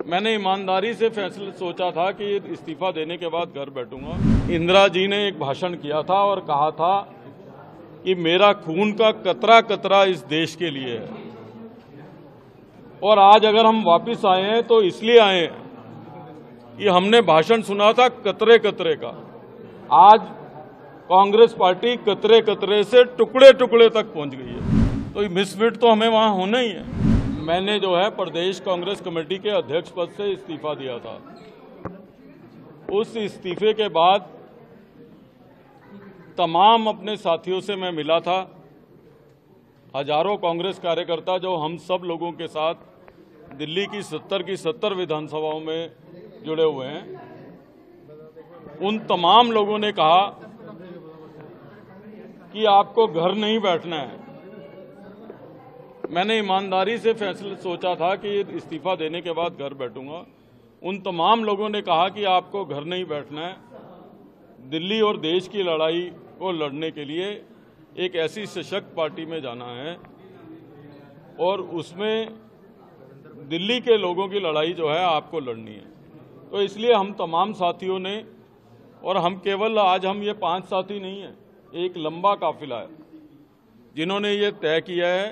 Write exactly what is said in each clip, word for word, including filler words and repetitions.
मैंने ईमानदारी से फैसला सोचा था कि इस्तीफा देने के बाद घर बैठूंगा। इंदिरा जी ने एक भाषण किया था और कहा था कि मेरा खून का कतरा कतरा इस देश के लिए है, और आज अगर हम वापस आए हैं तो इसलिए आए हैं कि हमने भाषण सुना था कतरे कतरे का। आज कांग्रेस पार्टी कतरे कतरे से टुकड़े टुकड़े तक पहुंच गई है, तो मिसफिट तो हमें वहां होना ही है। मैंने जो है प्रदेश कांग्रेस कमेटी के अध्यक्ष पद से इस्तीफा दिया था। उस इस्तीफे के बाद तमाम अपने साथियों से मैं मिला था। हजारों कांग्रेस कार्यकर्ता जो हम सब लोगों के साथ दिल्ली की सत्तर की सत्तर विधानसभाओं में जुड़े हुए हैं, उन तमाम लोगों ने कहा कि आपको घर नहीं बैठना है। मैंने ईमानदारी से फैसला सोचा था कि इस्तीफा देने के बाद घर बैठूंगा। उन तमाम लोगों ने कहा कि आपको घर नहीं बैठना है, दिल्ली और देश की लड़ाई को लड़ने के लिए एक ऐसी सशक्त पार्टी में जाना है, और उसमें दिल्ली के लोगों की लड़ाई जो है आपको लड़नी है। तो इसलिए हम तमाम साथियों ने, और हम केवल आज हम ये पांच साथी नहीं हैं, एक लंबा काफिला है जिन्होंने ये तय किया है।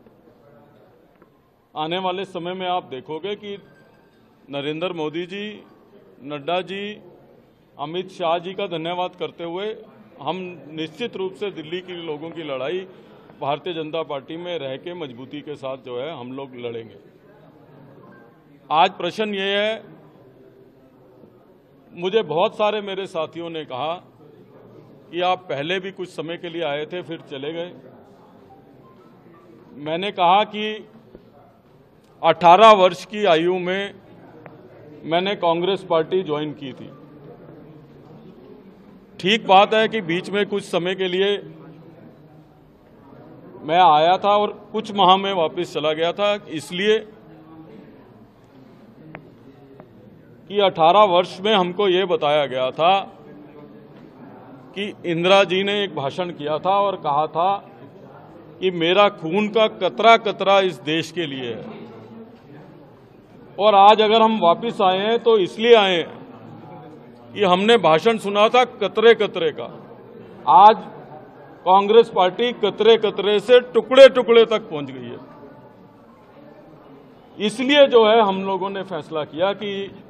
आने वाले समय में आप देखोगे कि नरेंद्र मोदी जी, नड्डा जी, अमित शाह जी का धन्यवाद करते हुए हम निश्चित रूप से दिल्ली के लोगों की लड़ाई भारतीय जनता पार्टी में रह के मजबूती के साथ जो है हम लोग लड़ेंगे। आज प्रश्न ये है, मुझे बहुत सारे मेरे साथियों ने कहा कि आप पहले भी कुछ समय के लिए आए थे फिर चले गए। मैंने कहा कि अठारह वर्ष की आयु में मैंने कांग्रेस पार्टी ज्वाइन की थी। ठीक बात है कि बीच में कुछ समय के लिए मैं आया था और कुछ माह में वापस चला गया था, इसलिए कि अठारह वर्ष में हमको ये बताया गया था कि इंदिरा जी ने एक भाषण किया था और कहा था कि मेरा खून का कतरा कतरा इस देश के लिए है, और आज अगर हम वापस आए हैं तो इसलिए आए हैं कि हमने भाषण सुना था कतरे कतरे का। आज कांग्रेस पार्टी कतरे कतरे से टुकड़े टुकड़े तक पहुंच गई है। इसलिए जो है हम लोगों ने फैसला किया कि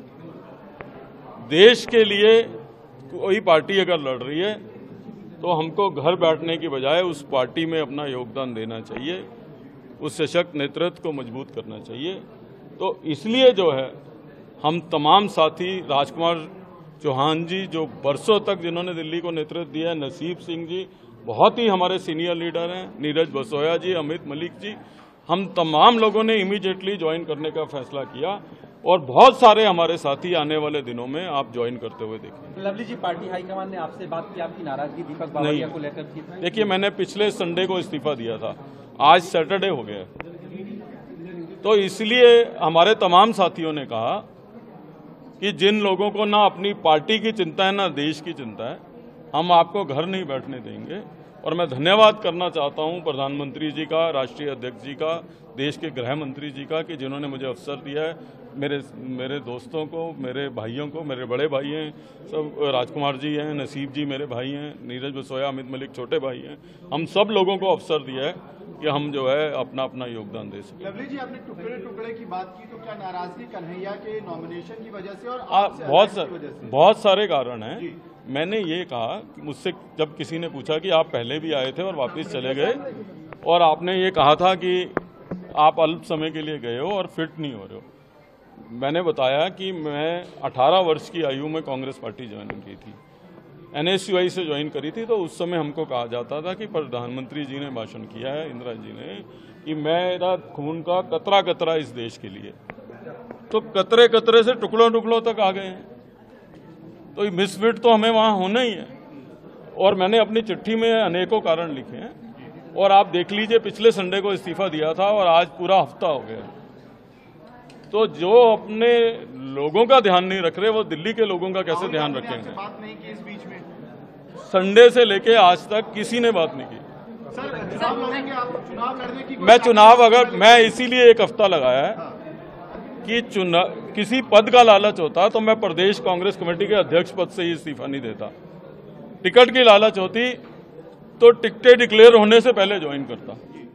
देश के लिए कोई पार्टी अगर लड़ रही है तो हमको घर बैठने की बजाय उस पार्टी में अपना योगदान देना चाहिए, उस सशक्त नेतृत्व को मजबूत करना चाहिए। तो इसलिए जो है हम तमाम साथी, राजकुमार चौहान जी जो बरसों तक जिन्होंने दिल्ली को नेतृत्व दिया है, नसीब सिंह जी बहुत ही हमारे सीनियर लीडर हैं, नीरज बसोया जी, अमित मलिक जी, हम तमाम लोगों ने इमीडिएटली ज्वाइन करने का फैसला किया, और बहुत सारे हमारे साथी आने वाले दिनों में आप ज्वाइन करते हुए देखेंगे। लवली जी, पार्टी हाईकमान ने आपसे बात की, आपकी नाराजगी दीपक बावरिया को लेकर थी? देखिए, मैंने पिछले संडे को इस्तीफा दिया था, आज सैटरडे हो गया, तो इसलिए हमारे तमाम साथियों ने कहा कि जिन लोगों को ना अपनी पार्टी की चिंता है ना देश की चिंता है, हम आपको घर नहीं बैठने देंगे। और मैं धन्यवाद करना चाहता हूं प्रधानमंत्री जी का, राष्ट्रीय अध्यक्ष जी का, देश के गृह मंत्री जी का, कि जिन्होंने मुझे अवसर दिया है। मेरे मेरे दोस्तों को, मेरे भाइयों को, मेरे बड़े भाई हैं सब, राजकुमार जी हैं, नसीब जी मेरे भाई हैं, नीरज बसोया, अमित मलिक छोटे भाई हैं, हम सब लोगों को अवसर दिया है कि हम जो है अपना अपना योगदान दे सकें। लवली जी, आपने टुकड़े टुकड़े की बात की, तो क्या नाराजगी कन्हैया के नॉमिनेशन की वजह से और आ, बहुत सा, बहुत सारे कारण हैं। मैंने ये कहा, मुझसे जब किसी ने पूछा कि आप पहले भी आए थे और वापस चले गए, और आपने ये कहा था कि आप अल्प समय के लिए गए हो और फिट नहीं हो रहे हो, मैंने बताया कि मैं अठारह वर्ष की आयु में कांग्रेस पार्टी ज्वाइन की थी, एनएसयूआई से ज्वाइन करी थी। तो उस समय हमको कहा जाता था कि प्रधानमंत्री जी ने भाषण किया है, इंदिरा जी ने, कि मेरा खून का कतरा कतरा इस देश के लिए, तो कतरे कतरे से टुकड़ों टुकड़ों तक आ गए हैं, तो मिसफिट तो हमें वहां होना ही है। और मैंने अपनी चिट्ठी में अनेकों कारण लिखे हैं, और आप देख लीजिए पिछले संडे को इस्तीफा दिया था और आज पूरा हफ्ता हो गया। तो जो अपने लोगों का ध्यान नहीं रख रहे, वो दिल्ली के लोगों का कैसे ध्यान रखेंगे? बात नहीं की इस बीच में, संडे से लेके आज तक किसी ने बात नहीं की। सर, चुनाव लड़ेंगे आप? चुनाव लड़ने की मैं चुनाव अगर मैं इसीलिए एक हफ्ता लगाया है कि चुना किसी पद का लालच होता तो मैं प्रदेश कांग्रेस कमेटी के अध्यक्ष पद से ही इस्तीफा नहीं देता। टिकट की लालच होती तो टिकटें डिक्लेयर होने से पहले ज्वाइन करता।